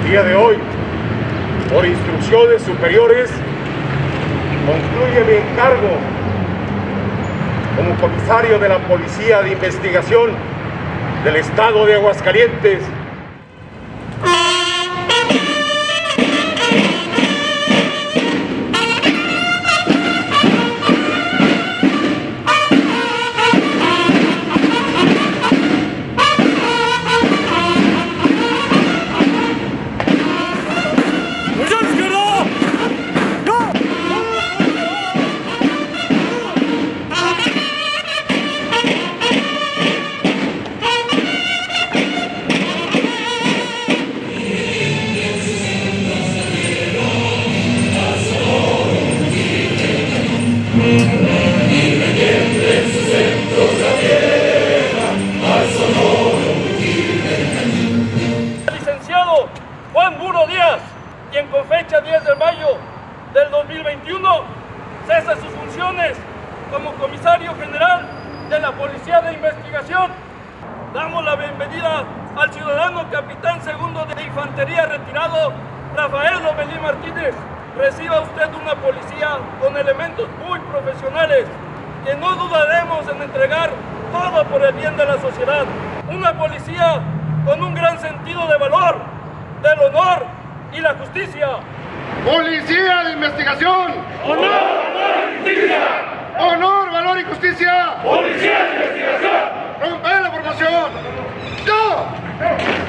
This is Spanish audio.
El día de hoy, por instrucciones superiores, concluye mi encargo como comisario de la Policía de Investigación del Estado de Aguascalientes. Licenciado Juan Burro Díaz, quien con fecha 10 de mayo del 2021 cesa sus funciones como comisario general de la Policía de Investigación. Damos la bienvenida al ciudadano capitán segundo de Infantería retirado, Rafael Lomelí Martínez. Reciba usted una policía con elementos muy profesionales, que no dudaremos en entregar todo por el bien de la sociedad. Una policía con un gran sentido de valor, del honor y la justicia. ¡Policía de Investigación! ¡Honor, valor y justicia! ¡Honor, valor y justicia! ¡Policía de Investigación! ¡Romper la formación! ¡Yo!